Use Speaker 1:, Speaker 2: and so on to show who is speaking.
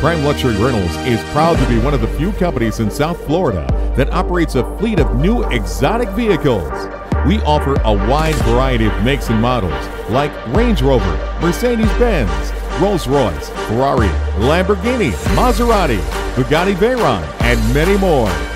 Speaker 1: Prime Luxury Rentals is proud to be one of the few companies in South Florida that operates a fleet of new exotic vehicles. We offer a wide variety of makes and models like Range Rover, Mercedes-Benz, Rolls-Royce, Ferrari, Lamborghini, Maserati, Bugatti Veyron, and many more.